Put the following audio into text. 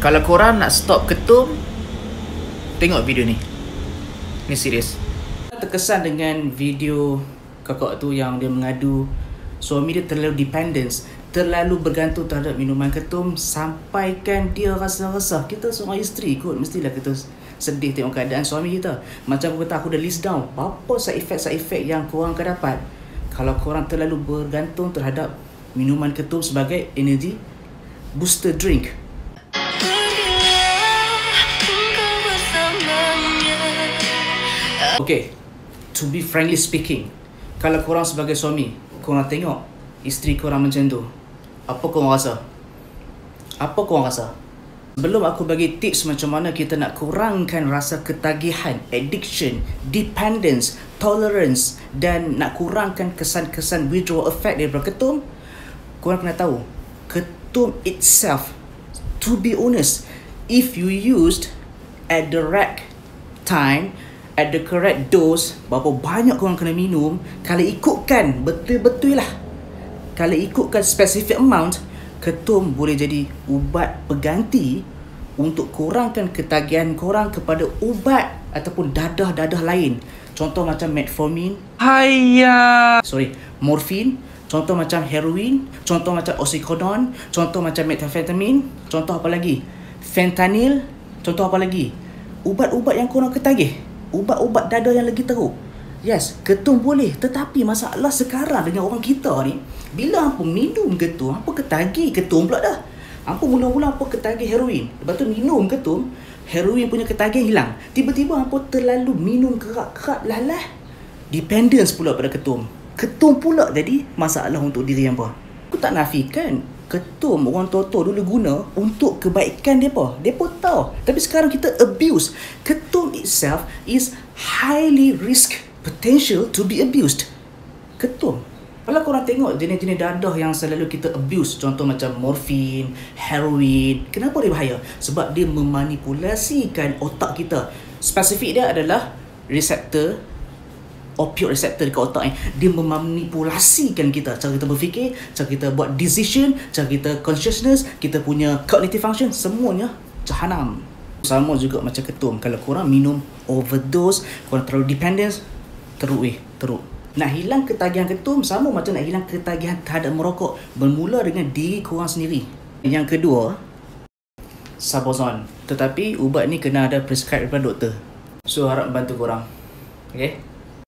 Kalau korang nak stop ketum, tengok video ni. Ni serius. Terkesan dengan video kakak tu yang dia mengadu suami dia terlalu dependence, terlalu bergantung terhadap minuman ketum sampaikan dia rasa resah. Kita seorang isteri kot, mestilah kita sedih tengok keadaan suami kita. Macam aku kata, aku dah list down apa side effect yang korang akan dapat kalau korang terlalu bergantung terhadap minuman ketum sebagai energy booster drink. Okay, to be frankly speaking, kalau korang sebagai suami, korang tengok isteri korang macam tu, apa korang rasa? Apa korang rasa? Sebelum aku bagi tips macam mana kita nak kurangkan rasa ketagihan, addiction, dependence, tolerance dan nak kurangkan kesan-kesan withdrawal effect daripada ketum, korang kena tahu, ketum itself, to be honest, if you used at the right time, at the correct dose, berapa banyak korang kena minum, kalau ikutkan betul-betul lah, kalau ikutkan specific amount, ketum boleh jadi ubat pengganti untuk kurangkan ketagihan korang kepada ubat ataupun dadah-dadah lain. Contoh macam metformin, morfin, contoh macam heroin, contoh macam oxycodone, contoh macam methamphetamine, contoh apa lagi? Fentanyl, contoh apa lagi? Ubat-ubat yang korang ketagih, ubat-ubat dadah yang lagi teruk. Yes, ketum boleh. Tetapi masalah sekarang dengan orang kita ni, bila hampa minum ketum, hampa ketagih ketum pula dah. Hampa mula-mula hampa ketagih heroin, lepas tu minum ketum, heroin punya ketagih hilang. Tiba-tiba hampa terlalu minum kerak-kerak, lalah dependence pula pada ketum. Ketum pula jadi masalah untuk diri hampa. Aku tak nafikan ketum orang tua-tua dulu guna untuk kebaikan mereka. Mereka tahu. Tapi sekarang kita abuse. Ketum itself is highly risk potential to be abused. Ketum. Kalau korang tengok jenis-jenis dadah yang selalu kita abuse, contoh macam morfin, heroin, kenapa dia bahaya? Sebab dia memanipulasikan otak kita. Spesifik dia adalah reseptor, opioid receptor dekat otak ni. Dia memanipulasikan kita, cara kita berfikir, cara kita buat decision, cara kita consciousness, kita punya cognitive function, semuanya jahanam. Sama juga macam ketum. Kalau korang minum overdose, korang terlalu dependence, teruk. Nak hilang ketagihan ketum sama macam nak hilang ketagihan terhadap merokok. Bermula dengan diri korang sendiri. Yang kedua, Sabozon. Tetapi ubat ni kena ada prescribe daripada doktor. So harap bantu korang. Okay?